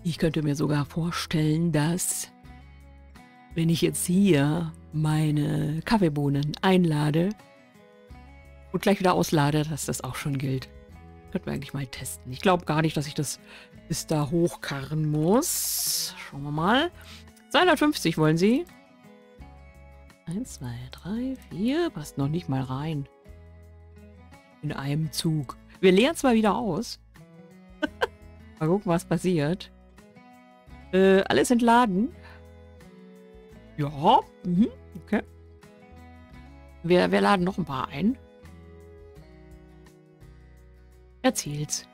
Ich könnte mir sogar vorstellen, dass, wenn ich jetzt hier meine Kaffeebohnen einlade und gleich wieder auslade, dass das auch schon gilt. Könnten wir eigentlich mal testen. Ich glaube gar nicht, dass ich das bis da hochkarren muss. Schauen wir mal. 250 wollen Sie? 1, 2, 3, 4. Passt noch nicht mal rein. In einem Zug. Wir leeren zwar wieder aus. Mal gucken, was passiert. Alles entladen. Ja. Okay. Wir laden noch ein paar ein. Erzähl's.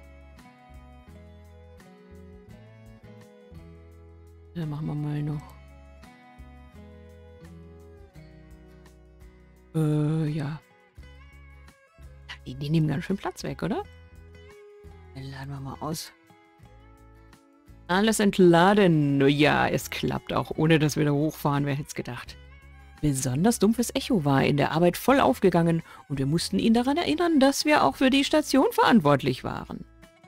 Dann machen wir mal noch. Ja. Die nehmen ganz schön Platz weg, oder? Dann laden wir mal aus. Alles entladen. Ja, es klappt auch, ohne dass wir da hochfahren. Wer hätte es gedacht? Besonders dumpfes Echo war in der Arbeit voll aufgegangen und wir mussten ihn daran erinnern, dass wir auch für die Station verantwortlich waren.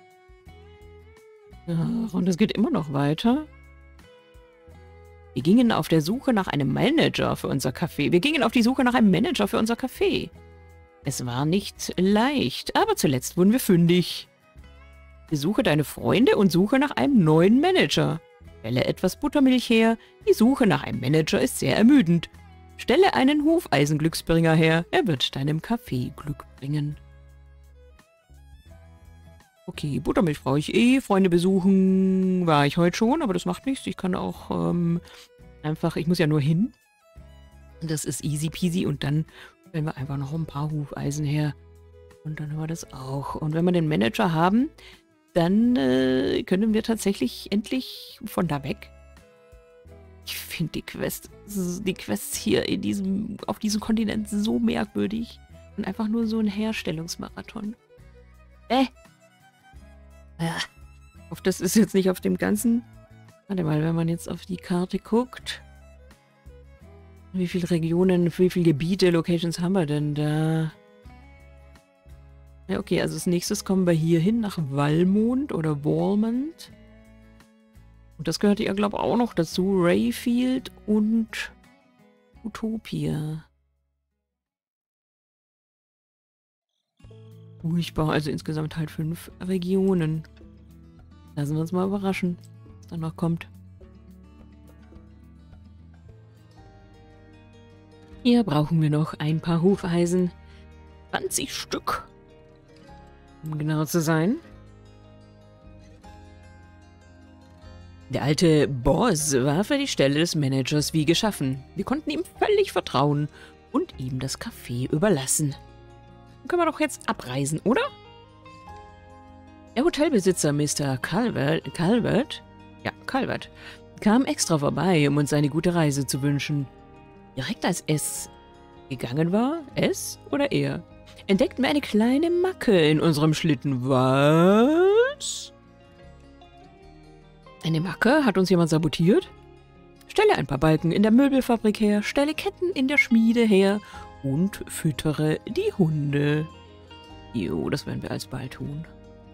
Ach, und es geht immer noch weiter. Wir gingen auf der Suche nach einem Manager für unser Café. Wir gingen auf die Suche nach einem Manager für unser Café. Es war nicht leicht, aber zuletzt wurden wir fündig. Besuche deine Freunde und suche nach einem neuen Manager. Stelle etwas Buttermilch her. Die Suche nach einem Manager ist sehr ermüdend. Stelle einen Hufeisenglücksbringer her. Er wird deinem Café Glück bringen. Okay, Buttermilch brauche ich eh. Freunde besuchen war ich heute schon, aber das macht nichts. Ich kann auch einfach, ich muss ja nur hin. Das ist easy peasy und dann stellen wir einfach noch ein paar Hufeisen her. Und dann haben wir das auch. Und wenn wir den Manager haben, dann können wir tatsächlich endlich von da weg. Ich finde die Quests hier auf diesem Kontinent so merkwürdig. Und einfach nur so ein Herstellungsmarathon. Ja. Auf das ist jetzt nicht auf dem ganzen. Warte mal, wenn man jetzt auf die Karte guckt. Wie viele Regionen, wie viele Gebiete, Locations haben wir denn da? Ja, okay, also als nächstes kommen wir hier hin nach Walmond oder Walmond. Und das gehört ja, glaube ich, auch noch dazu. Rayfield und Utopia. Furchtbar, also insgesamt halt 5 Regionen. Lassen wir uns mal überraschen, was da noch kommt. Hier brauchen wir noch ein paar Hufeisen. 20 Stück. Um genau zu sein. Der alte Boss war für die Stelle des Managers wie geschaffen. Wir konnten ihm völlig vertrauen und ihm das Café überlassen. Dann können wir doch jetzt abreisen, oder? Der Hotelbesitzer Mr. Calvert kam extra vorbei, um uns eine gute Reise zu wünschen. Direkt als es gegangen war, es oder er, entdeckten wir eine kleine Macke in unserem Schlitten. Was? Eine Macke? Hat uns jemand sabotiert? Stelle ein paar Balken in der Möbelfabrik her, stelle Ketten in der Schmiede her und füttere die Hunde. Jo, das werden wir alsbald tun.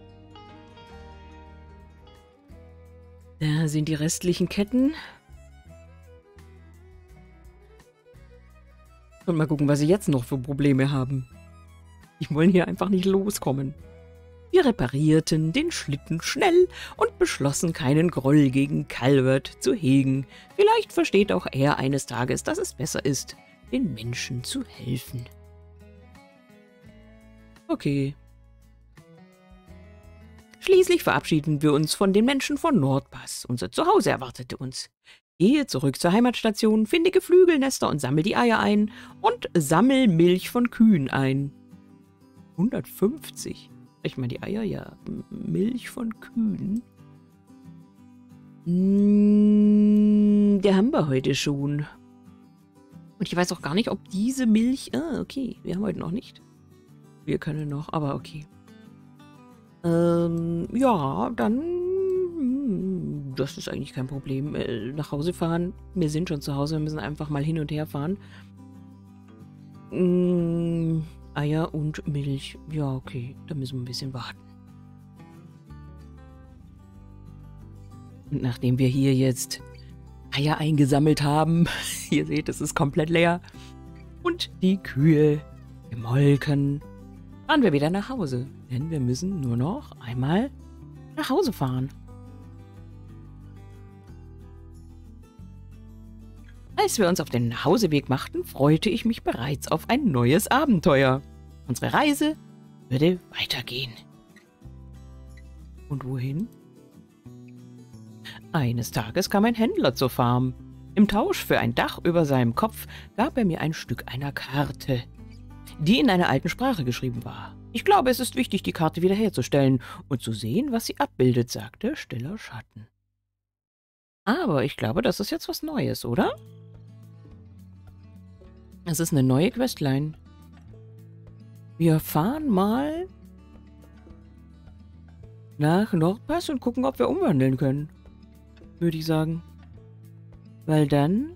Da sind die restlichen Ketten. Und mal gucken, was sie jetzt noch für Probleme haben. Die wollen hier einfach nicht loskommen. Wir reparierten den Schlitten schnell und beschlossen, keinen Groll gegen Calvert zu hegen. Vielleicht versteht auch er eines Tages, dass es besser ist, den Menschen zu helfen. Okay. Schließlich verabschieden wir uns von den Menschen von Nordpass. Unser Zuhause erwartete uns. Gehe zurück zur Heimatstation, finde Geflügelnester und sammel die Eier ein und sammel Milch von Kühen ein. 150. Ich meine die Eier, ja. Milch von Kühen. Der haben wir heute schon. Und ich weiß auch gar nicht, ob diese Milch... Ah, okay. Wir haben heute noch nicht. Wir können noch, aber okay. Ja, dann... Das ist eigentlich kein Problem. Nach Hause fahren. Wir sind schon zu Hause. Wir müssen einfach mal hin und her fahren. Eier und Milch. Ja, okay. Da müssen wir ein bisschen warten. Und nachdem wir hier jetzt Eier eingesammelt haben, ihr seht, es ist komplett leer, und die Kühe gemolken, fahren wir wieder nach Hause. Denn wir müssen nur noch einmal nach Hause fahren. Als wir uns auf den Nachhauseweg machten, freute ich mich bereits auf ein neues Abenteuer. Unsere Reise würde weitergehen. Und wohin? Eines Tages kam ein Händler zur Farm. Im Tausch für ein Dach über seinem Kopf gab er mir ein Stück einer Karte, die in einer alten Sprache geschrieben war. Ich glaube, es ist wichtig, die Karte wiederherzustellen und zu sehen, was sie abbildet, sagte Stiller Schatten. Aber ich glaube, das ist jetzt was Neues, oder? Es ist eine neue Questline. Wir fahren mal nach Nordpass und gucken, ob wir umwandeln können. Würde ich sagen. Weil dann...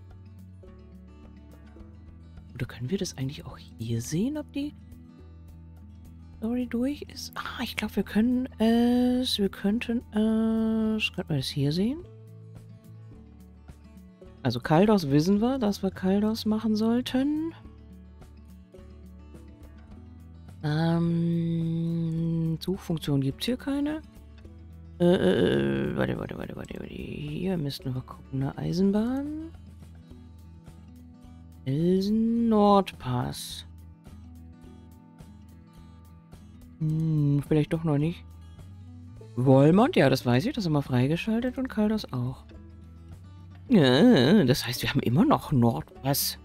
Oder können wir das eigentlich auch hier sehen, ob die Story durch ist? Ah, ich glaube, wir können es... Könnten wir das hier sehen? Also Kaldos wissen wir, dass wir Kaldos machen sollten. Suchfunktion gibt es hier keine. Warte. Hier müssten wir gucken. Eine Eisenbahn. Elsen Nordpass. Vielleicht doch noch nicht. Wolmont, ja, das weiß ich. Das haben wir freigeschaltet und Kaldos auch. Ja, das heißt, wir haben immer noch Nordpass.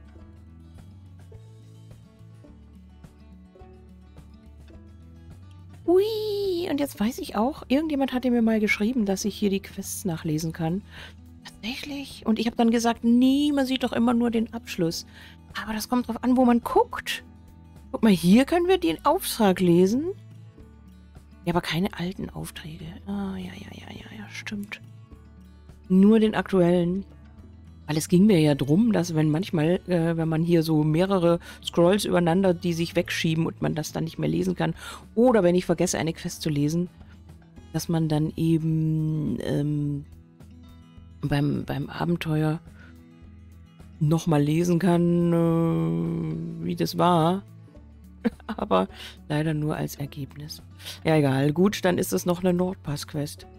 Ui, und jetzt weiß ich auch, irgendjemand hatte mir mal geschrieben, dass ich hier die Quests nachlesen kann. Tatsächlich. Und ich habe dann gesagt, nee, man sieht doch immer nur den Abschluss. Aber das kommt drauf an, wo man guckt. Guck mal, hier können wir den Auftrag lesen. Ja, aber keine alten Aufträge. Ah, ja, stimmt. Nur den aktuellen. Weil es ging mir ja drum, dass wenn manchmal, wenn man hier so mehrere Scrolls übereinander, die sich wegschieben und man das dann nicht mehr lesen kann, oder wenn ich vergesse, eine Quest zu lesen, dass man dann eben beim Abenteuer nochmal lesen kann, wie das war. Aber leider nur als Ergebnis. Ja, egal. Gut, dann ist es noch eine Nordpass-Quest.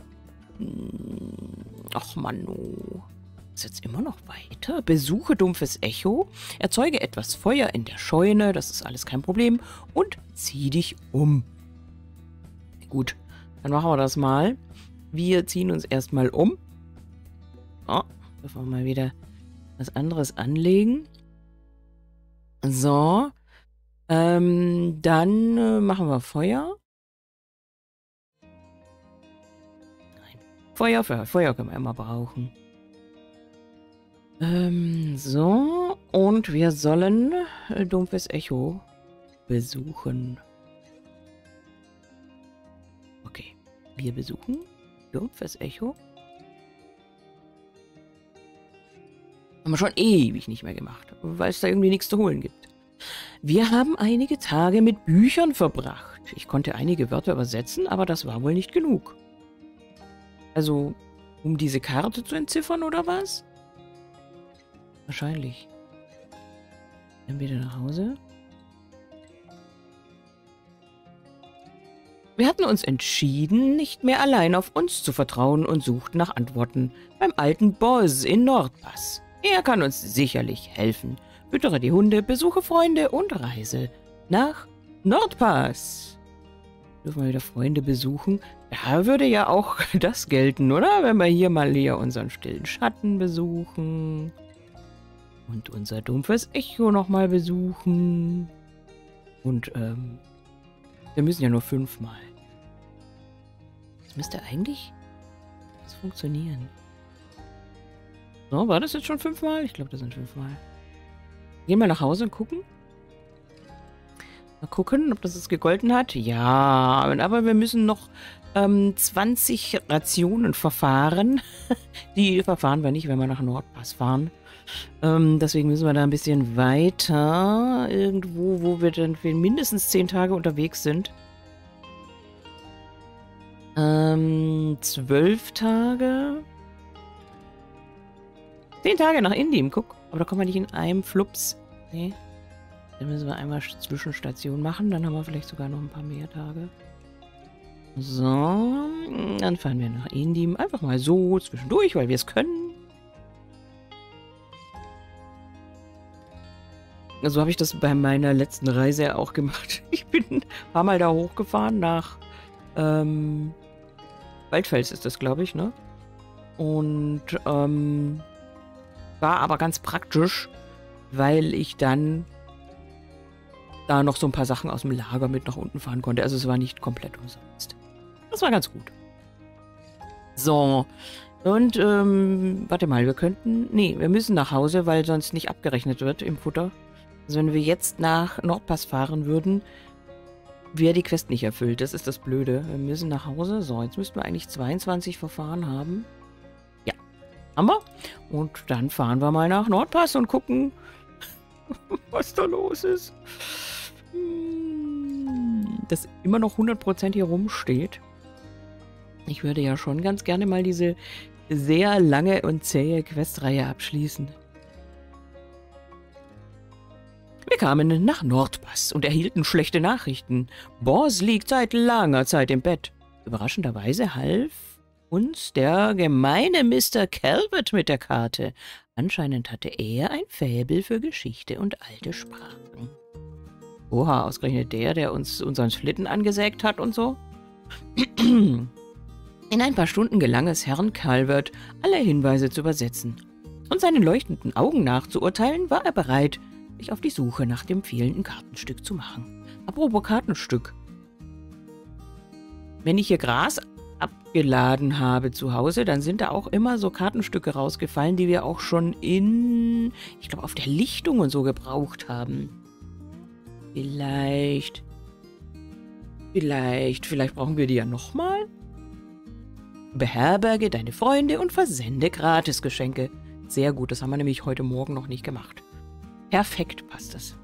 Ach, Manu. Ist jetzt immer noch weiter. Besuche dumpfes Echo. Erzeuge etwas Feuer in der Scheune. Das ist alles kein Problem. Und zieh dich um. Gut, dann machen wir das mal. Wir ziehen uns erstmal um. Oh, bevor wir mal wieder was anderes anlegen. So. Dann machen wir Feuer. Feuer können wir immer brauchen. So. Und wir sollen dumpfes Echo besuchen. Okay. Wir besuchen dumpfes Echo. Haben wir schon ewig nicht mehr gemacht, weil es da irgendwie nichts zu holen gibt. Wir haben einige Tage mit Büchern verbracht. Ich konnte einige Wörter übersetzen, aber das war wohl nicht genug. Also, um diese Karte zu entziffern, oder was? Wahrscheinlich. Dann wieder nach Hause. Wir hatten uns entschieden, nicht mehr allein auf uns zu vertrauen und suchten nach Antworten beim alten Boss in Nordpass. Er kann uns sicherlich helfen. Füttere die Hunde, besuche Freunde und reise nach Nordpass. Dürfen wir wieder Freunde besuchen? Da würde ja auch das gelten, oder? Wenn wir hier mal hier unseren stillen Schatten besuchen. Und unser dumpfes Echo nochmal besuchen. Und, wir müssen ja nur 5-mal. Das müsste eigentlich funktionieren. So, war das jetzt schon 5-mal? Ich glaube, das sind 5-mal. Gehen wir nach Hause und gucken. Mal gucken, ob das jetzt gegolten hat. Ja, aber wir müssen noch 20 Rationen verfahren. Die verfahren wir nicht, wenn wir nach Nordpass fahren. Deswegen müssen wir da ein bisschen weiter. Irgendwo, wo wir dann für mindestens 10 Tage unterwegs sind. 12 Tage. 10 Tage nach Indien, guck. Aber da kommen wir nicht in einem Flups. Nee. Dann müssen wir einmal Zwischenstation machen. Dann haben wir vielleicht sogar noch ein paar mehr Tage. So. Dann fahren wir nach Indien. Einfach mal so zwischendurch, weil wir es können. So habe ich das bei meiner letzten Reise auch gemacht. Ich bin ein paar Mal da hochgefahren nach Waldfels ist das, glaube ich, ne? Und war aber ganz praktisch, weil ich dann da noch so ein paar Sachen aus dem Lager mit nach unten fahren konnte. Also es war nicht komplett umsonst. Das war ganz gut. So. Und, warte mal, wir könnten... Nee, wir müssen nach Hause, weil sonst nicht abgerechnet wird im Futter. Also wenn wir jetzt nach Nordpass fahren würden, wäre die Quest nicht erfüllt. Das ist das Blöde. Wir müssen nach Hause. So, jetzt müssten wir eigentlich 22 Verfahren haben. Ja, haben wir. Und dann fahren wir mal nach Nordpass und gucken, was da los ist. Dass immer noch 100% hier rumsteht. Ich würde ja schon ganz gerne mal diese sehr lange und zähe Questreihe abschließen. Wir kamen nach Nordpass und erhielten schlechte Nachrichten. Boss liegt seit langer Zeit im Bett. Überraschenderweise half uns der gemeine Mr. Calvert mit der Karte. Anscheinend hatte er ein Faible für Geschichte und alte Sprachen. Oha, ausgerechnet der uns unseren Schlitten angesägt hat und so. In ein paar Stunden gelang es Herrn Calvert, alle Hinweise zu übersetzen. Und seinen leuchtenden Augen nachzuurteilen, war er bereit, sich auf die Suche nach dem fehlenden Kartenstück zu machen. Apropos Kartenstück. Wenn ich hier Gras abgeladen habe zu Hause, dann sind da auch immer so Kartenstücke rausgefallen, die wir auch schon ich glaube, auf der Lichtung und so gebraucht haben. Vielleicht brauchen wir die ja nochmal. Beherberge deine Freunde und versende Gratisgeschenke. Sehr gut, das haben wir nämlich heute Morgen noch nicht gemacht. Perfekt passt das.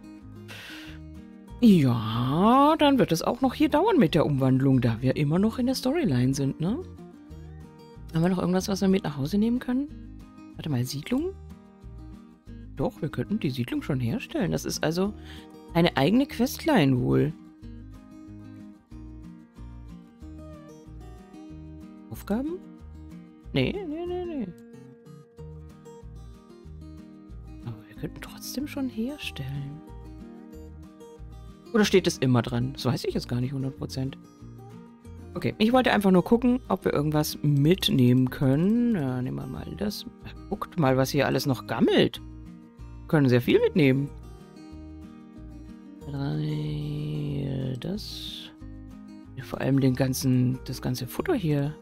Ja, dann wird es auch noch hier dauern mit der Umwandlung, da wir immer noch in der Storyline sind, ne? Haben wir noch irgendwas, was wir mit nach Hause nehmen können? Warte mal, Siedlung? Doch, wir könnten die Siedlung schon herstellen. Das ist also eine eigene Questline wohl. Aufgaben? Nee. Aber wir könnten trotzdem schon herstellen. Oder steht es immer dran? Das weiß ich jetzt gar nicht 100%. Okay, ich wollte einfach nur gucken, ob wir irgendwas mitnehmen können. Ja, nehmen wir mal das. Guckt mal, was hier alles noch gammelt. Wir können sehr viel mitnehmen. 3, das. Ja, vor allem das ganze Futter hier.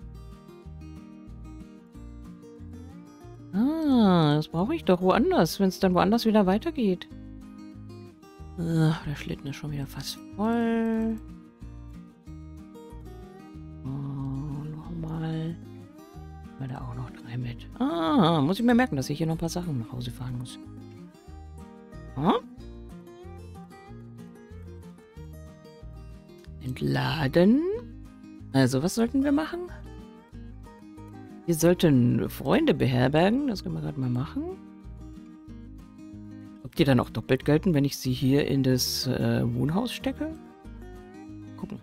Ah, das brauche ich doch woanders, wenn es dann woanders wieder weitergeht. Ach, der Schlitten ist schon wieder fast voll. Oh, nochmal. Weil da auch noch 3 mit. Ah, muss ich mir merken, dass ich hier noch ein paar Sachen nach Hause fahren muss. Ah? Entladen. Also, was sollten wir machen? Wir sollten Freunde beherbergen. Das können wir gerade mal machen. Ob die dann auch doppelt gelten, wenn ich sie hier in das Wohnhaus stecke? Gucken.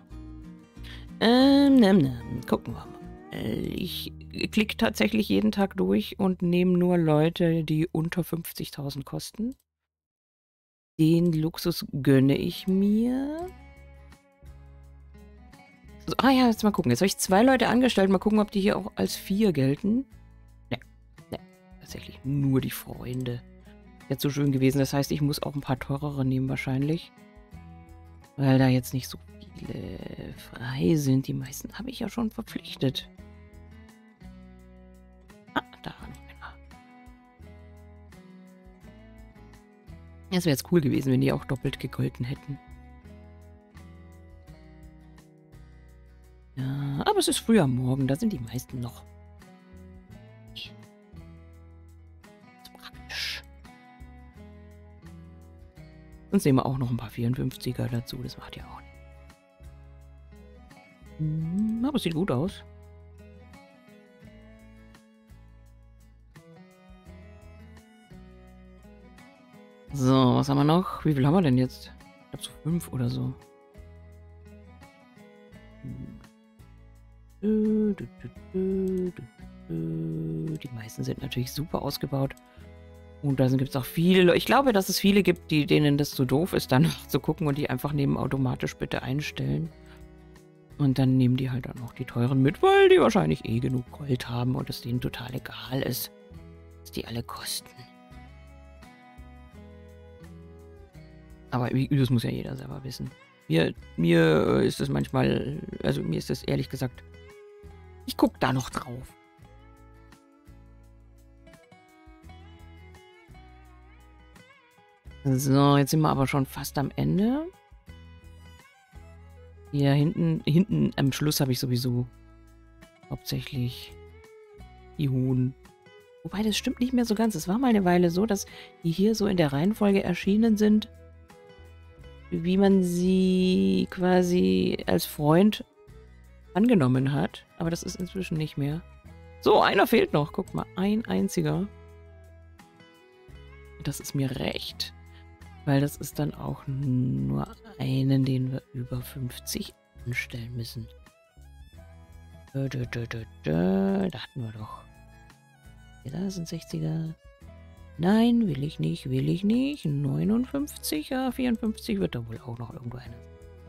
Gucken wir mal. Ich klicke tatsächlich jeden Tag durch und nehme nur Leute, die unter 50.000 kosten. Den Luxus gönne ich mir. Also, ja, jetzt mal gucken. Jetzt habe ich 2 Leute angestellt. Mal gucken, ob die hier auch als 4 gelten. Ne, tatsächlich nur die Freunde. Jetzt so schön gewesen. Das heißt, ich muss auch ein paar teurere nehmen wahrscheinlich. Weil da jetzt nicht so viele frei sind. Die meisten habe ich ja schon verpflichtet. Ah, da war noch einer. Es wäre jetzt cool gewesen, wenn die auch doppelt gegolten hätten. Ja, aber es ist früh am Morgen. Da sind die meisten noch. Sonst nehmen wir auch noch ein paar 54er dazu. Das macht ja auch nicht. Aber es sieht gut aus. So, was haben wir noch? Wie viel haben wir denn jetzt? Ich glaube so 5 oder so. Die meisten sind natürlich super ausgebaut. Und da gibt es auch viele. Ich glaube, dass es viele gibt, denen das zu doof ist, dann zu gucken und die einfach neben automatisch bitte einstellen. Und dann nehmen die halt auch noch die teuren mit, weil die wahrscheinlich eh genug Gold haben und es denen total egal ist, was die alle kosten. Aber das muss ja jeder selber wissen. Mir ist es manchmal, also mir ist es ehrlich gesagt, ich gucke da noch drauf. So, jetzt sind wir aber schon fast am Ende. Hier hinten am Schluss habe ich sowieso hauptsächlich die Huhn. Wobei, das stimmt nicht mehr so ganz. Es war mal eine Weile so, dass die hier so in der Reihenfolge erschienen sind, wie man sie quasi als Freund angenommen hat. Aber das ist inzwischen nicht mehr. So, einer fehlt noch. Guck mal, ein einziger. Das ist mir recht. Weil das ist dann auch nur einen, den wir über 50 anstellen müssen. Da hatten wir doch. Ja, da sind 60er. Nein, will ich nicht, will ich nicht. 59, ja, 54 wird da wohl auch noch irgendwo einer.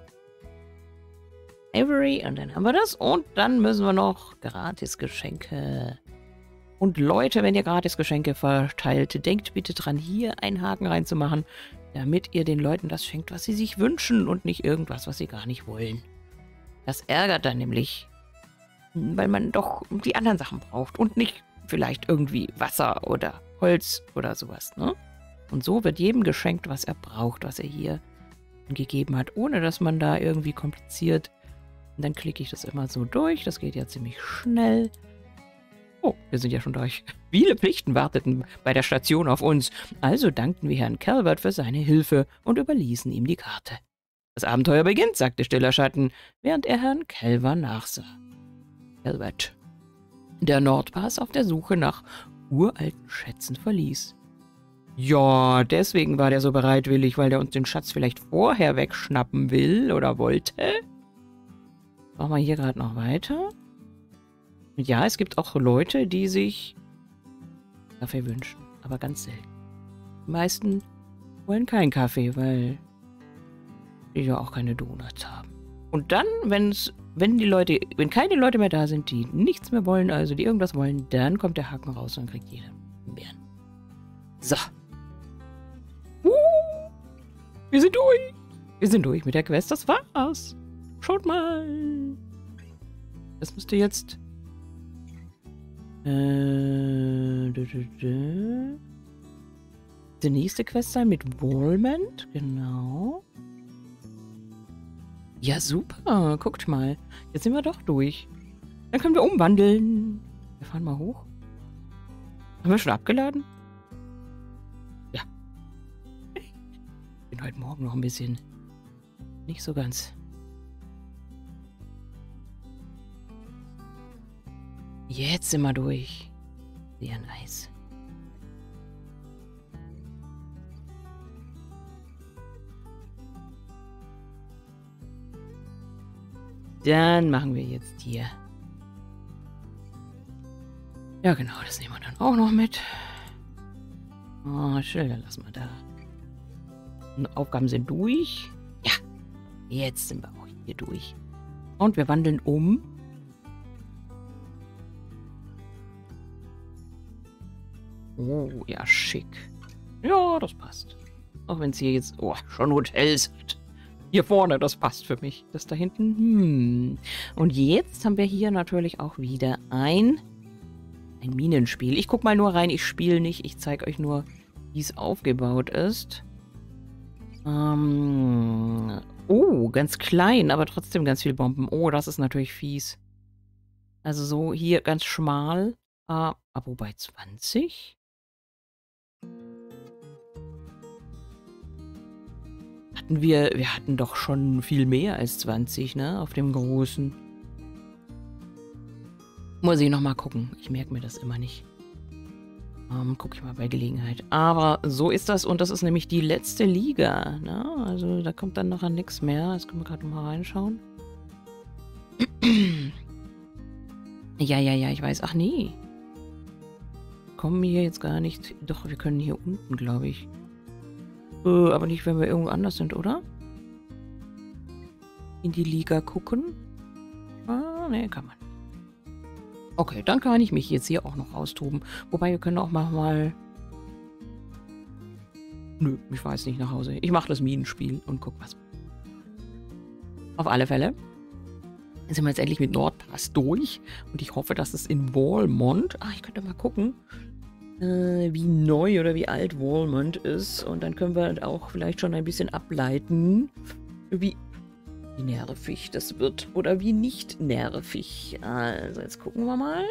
Avery, und dann haben wir das. Und dann müssen wir noch Gratisgeschenke. Und Leute, wenn ihr Gratisgeschenke verteilt, denkt bitte dran, hier einen Haken reinzumachen, damit ihr den Leuten das schenkt, was sie sich wünschen und nicht irgendwas, was sie gar nicht wollen. Das ärgert dann nämlich, weil man doch die anderen Sachen braucht und nicht vielleicht irgendwie Wasser oder Holz oder sowas, ne? Und so wird jedem geschenkt, was er braucht, was er hier gegeben hat, ohne dass man da irgendwie kompliziert. Und dann klicke ich das immer so durch. Das geht ja ziemlich schnell. Oh, wir sind ja schon durch. Viele Pflichten warteten bei der Station auf uns. Also dankten wir Herrn Calvert für seine Hilfe und überließen ihm die Karte. Das Abenteuer beginnt, sagte Stiller Schatten, während er Herrn Calvert nachsah. Calvert, der Nordpass auf der Suche nach uralten Schätzen verließ. Ja, deswegen war der so bereitwillig, weil der uns den Schatz vielleicht vorher wegschnappen will oder wollte. Machen wir hier gerade noch weiter. Ja, es gibt auch Leute, die sich Kaffee wünschen, aber ganz selten. Die meisten wollen keinen Kaffee, weil die ja auch keine Donuts haben. Und dann, wenn keine Leute mehr da sind, die nichts mehr wollen, also die irgendwas wollen, dann kommt der Haken raus und kriegt jeder einen Bären. So. Wir sind durch. Wir sind durch mit der Quest, das war's. Schaut mal. Das müsste jetzt die nächste Quest sein mit Wallmond, genau. Ja, super. Guckt mal. Jetzt sind wir doch durch. Dann können wir umwandeln. Wir fahren mal hoch. Haben wir schon abgeladen? Ja. Ich bin heute Morgen noch ein bisschen nicht so ganz. Jetzt sind wir durch. Sehr nice. Dann machen wir jetzt hier. Ja, genau, das nehmen wir dann auch noch mit. Oh, Schilder lassen wir da. Und Aufgaben sind durch. Ja, jetzt sind wir auch hier durch. Und wir wandeln um. Oh, ja, schick. Ja, das passt. Auch wenn es hier jetzt, schon Hotels hat. Hier vorne, das passt für mich. Das da hinten, Und jetzt haben wir hier natürlich auch wieder ein Minenspiel. Ich gucke mal nur rein, ich spiele nicht. Ich zeige euch nur, wie es aufgebaut ist. Ganz klein, aber trotzdem ganz viel Bomben. Oh, das ist natürlich fies. Also so hier ganz schmal. Wobei 20? Wir hatten doch schon viel mehr als 20, ne? Auf dem großen. Muss ich nochmal gucken. Ich merke mir das immer nicht. Gucke ich mal bei Gelegenheit. Aber so ist das. Und das ist nämlich die letzte Liga. Ne? Also da kommt dann nachher nichts mehr. Jetzt können wir gerade mal reinschauen. Ja, ich weiß. Ach nee. Kommen wir hier jetzt gar nicht. Doch, wir können hier unten, glaube ich. Aber nicht, wenn wir irgendwo anders sind, oder? In die Liga gucken. Ah, nee, kann man. Okay, dann kann ich mich jetzt hier auch noch austoben. Wobei, wir können auch mal... Nö, ich weiß nicht nach Hause. Ich mache das Minenspiel und guck was. Auf alle Fälle sind wir jetzt endlich mit Nordpass durch. Und ich hoffe, dass es in Walmont... Ah, ich könnte mal gucken, wie neu oder wie alt Walmont ist. Und dann können wir auch vielleicht schon ein bisschen ableiten, wie nervig das wird oder wie nicht nervig. Also jetzt gucken wir mal.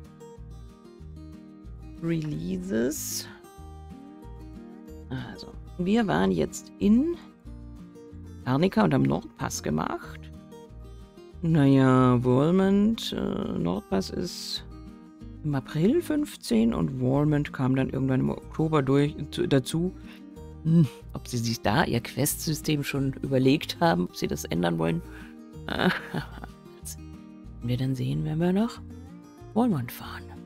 Releases. Also, wir waren jetzt in Arnika und haben Nordpass gemacht. Naja, Walmont, Nordpass ist im April 15 und Walmont kam dann irgendwann im Oktober dazu. Ob sie sich da ihr Quest-System schon überlegt haben, ob sie das ändern wollen. Das werden wir dann sehen, wenn wir nach Walmont fahren.